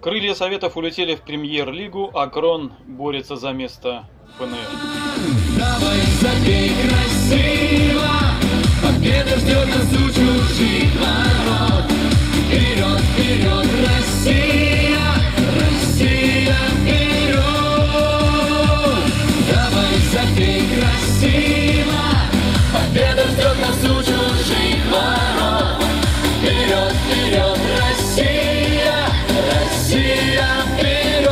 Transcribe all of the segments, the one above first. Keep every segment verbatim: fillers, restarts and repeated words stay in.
Крылья Советов улетели в премьер-лигу, а Крон борется за место в ФНЛ. Давай забей красиво, победа ждет нас у чужих ворот. Вперед, вперед, Россия, Россия, вперед. Давай забей красиво, победа ждет нас у чужих ворот. Вперед, вперед, Россия, Россия, вперед.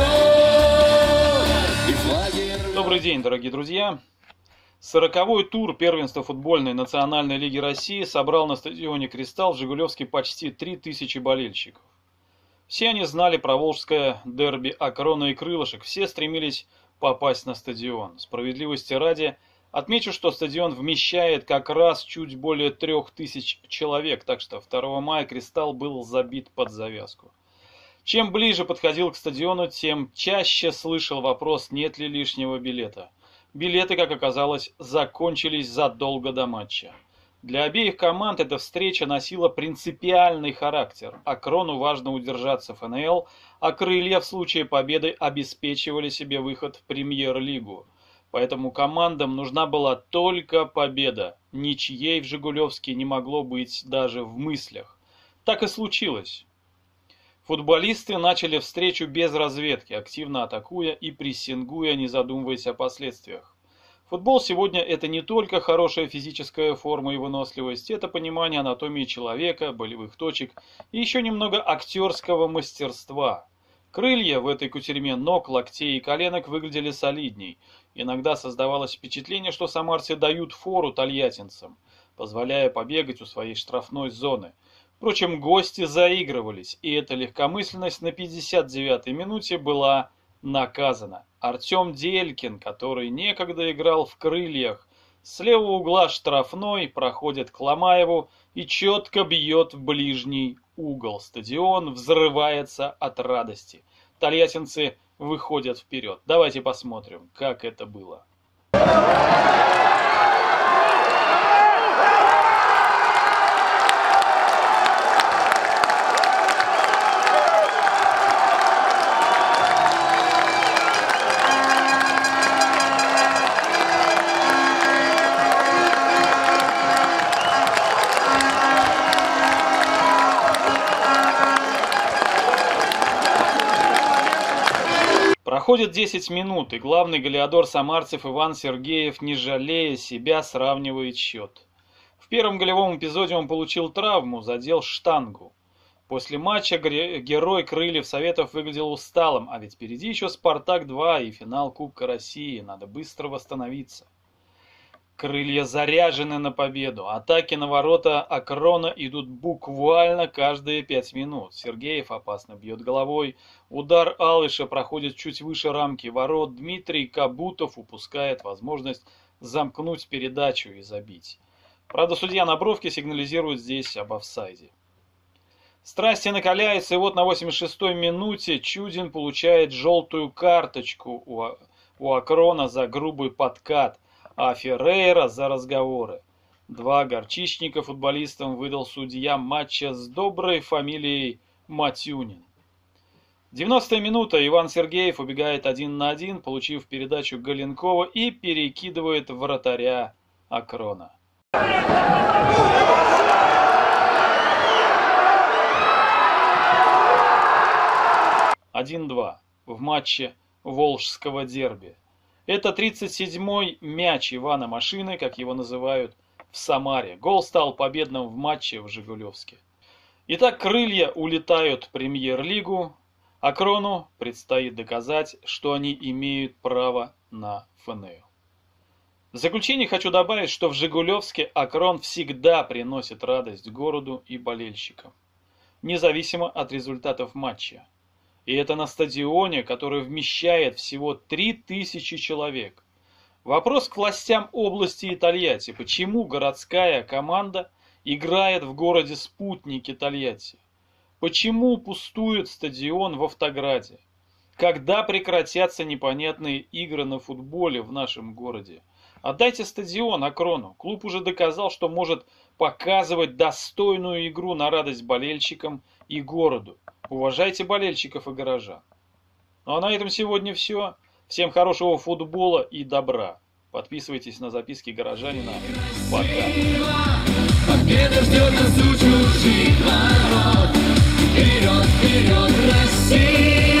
И флаги... Добрый день, дорогие друзья! Сороковой тур первенства футбольной национальной лиги России собрал на стадионе «Кристалл» в Жигулевске почти три тысячи болельщиков. Все они знали про волжское дерби Акрона и Крылышек, все стремились попасть на стадион. Справедливости ради, отмечу, что стадион вмещает как раз чуть более трех тысяч человек, так что второго мая «Кристалл» был забит под завязку. Чем ближе подходил к стадиону, тем чаще слышал вопрос, нет ли лишнего билета. Билеты, как оказалось, закончились задолго до матча. Для обеих команд эта встреча носила принципиальный характер. Акрону важно удержаться в ФНЛ, а Крылья в случае победы обеспечивали себе выход в премьер-лигу. Поэтому командам нужна была только победа. Ничьей в Жигулевске не могло быть даже в мыслях. Так и случилось. Футболисты начали встречу без разведки, активно атакуя и прессингуя, не задумываясь о последствиях. Футбол сегодня это не только хорошая физическая форма и выносливость, это понимание анатомии человека, болевых точек и еще немного актерского мастерства. Крылья в этой кутерьме ног, локтей и коленок выглядели солидней. Иногда создавалось впечатление, что самарцы дают фору тольяттинцам, позволяя побегать у своей штрафной зоны. Впрочем, гости заигрывались, и эта легкомысленность на пятьдесят девятой минуте была наказана. Артем Делькин, который некогда играл в «Крыльях», с левого угла штрафной проходит к Ломаеву и четко бьет в ближний угол. Стадион взрывается от радости. Тольяттинцы выходят вперед. Давайте посмотрим, как это было. Проходит десять минут, и главный голеадор самарцев Иван Сергеев, не жалея себя, сравнивает счет. В первом голевом эпизоде он получил травму, задел штангу. После матча герой Крыльев Советов выглядел усталым, а ведь впереди еще «Спартак-два» и финал Кубка России, надо быстро восстановиться. Крылья заряжены на победу. Атаки на ворота Акрона идут буквально каждые пять минут. Сергеев опасно бьет головой. Удар Алыша проходит чуть выше рамки ворот. Дмитрий Кабутов упускает возможность замкнуть передачу и забить. Правда, судья на бровке сигнализирует здесь об офсайде. Страсти накаляются, и вот на восемьдесят шестой минуте Чудин получает желтую карточку у, у Акрона за грубый подкат, а Феррейра за разговоры. Два горчичника футболистам выдал судья матча с доброй фамилией Матюнин. девяностая минута. Иван Сергеев убегает один на один, получив передачу Галенкова, и перекидывает вратаря Акрона. один-два в матче волжского дерби. Это тридцать седьмой мяч Ивана Машины, как его называют в Самаре. Гол стал победным в матче в Жигулевске. Итак, Крылья улетают в премьер-лигу. Акрону предстоит доказать, что они имеют право на ФНЛ. В заключение хочу добавить, что в Жигулевске Акрон всегда приносит радость городу и болельщикам, независимо от результатов матча. И это на стадионе, который вмещает всего три тысячи человек. Вопрос к властям области и Тольятти. Почему городская команда играет в городе-спутнике Тольятти? Почему пустует стадион в Автограде? Когда прекратятся непонятные игры на футболе в нашем городе? Отдайте стадион Акрону. Клуб уже доказал, что может показывать достойную игру на радость болельщикам и городу. Уважайте болельщиков и горожан. Ну а на этом сегодня все. Всем хорошего футбола и добра. Подписывайтесь на записки горожанина. Пока. Победа ждет нас у чужих ворот. Вперед, вперед, Россия!